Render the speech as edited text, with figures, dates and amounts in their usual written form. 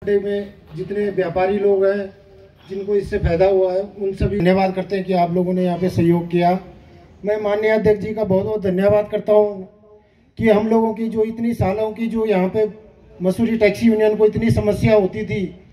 में जितने व्यापारी लोग हैं जिनको इससे फायदा हुआ है उन सभी धन्यवाद करते हैं कि आप लोगों ने यहाँ पे सहयोग किया। मैं माननीय अध्यक्ष जी का बहुत बहुत धन्यवाद करता हूँ कि हम लोगों की जो इतनी सालों की जो यहाँ पे मसूरी टैक्सी यूनियन को इतनी समस्या होती थी